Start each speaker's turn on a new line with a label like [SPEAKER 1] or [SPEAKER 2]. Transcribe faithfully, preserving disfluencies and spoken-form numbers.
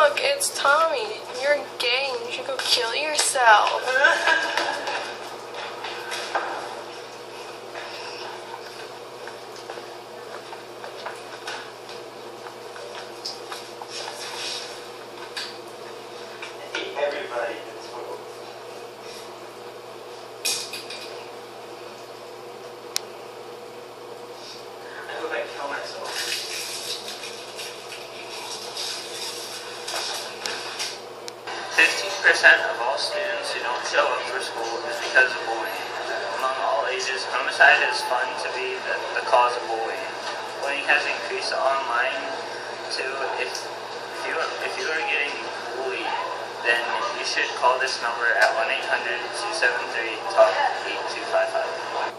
[SPEAKER 1] Look, it's Tommy. You're gay and you should go kill yourself.
[SPEAKER 2] Everybody in this world. I hope I kill myself. Fifteen percent of all students who don't show up for school is because of bullying. Among all ages, homicide is found to be the, the cause of bullying. Bullying has increased online too. If if you if you are getting bullied, then you should call this number at one eight hundred two seven three talk eight two five five.